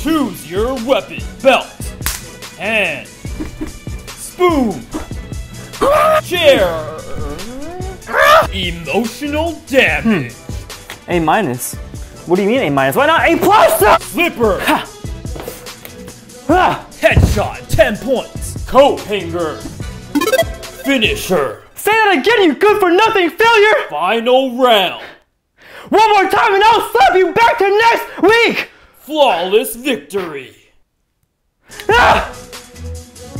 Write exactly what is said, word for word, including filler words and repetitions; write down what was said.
Choose your weapon. Belt. Hand. Spoon. Chair. Emotional damage. Hmm. A minus? What do you mean A minus? Why not A plus? Slipper. Ha. Ah. Headshot, ten points. Coat hanger. Finisher. Say that again, you good for nothing failure! Final round. One more time and I'll slap you back to next week! Flawless victory. Ah.